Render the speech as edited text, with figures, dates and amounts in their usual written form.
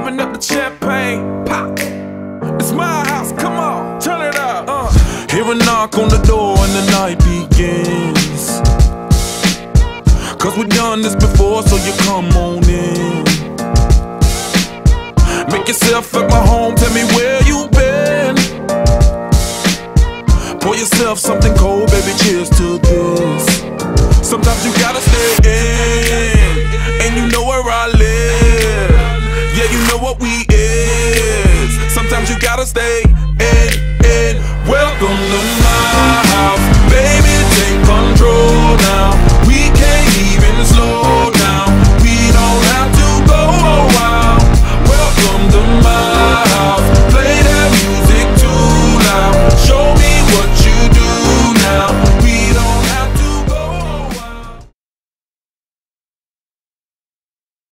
open up the champagne, pop. It's my house, come on, turn it up. Hear a knock on the door and the night begins. Cause we done this before, so you come on in. Make yourself at my home, tell me where you been. Pour yourself something cold, baby, cheers to this. Sometimes you gotta stay in, and you know where I live. Yeah, you know what we is. Sometimes you gotta stay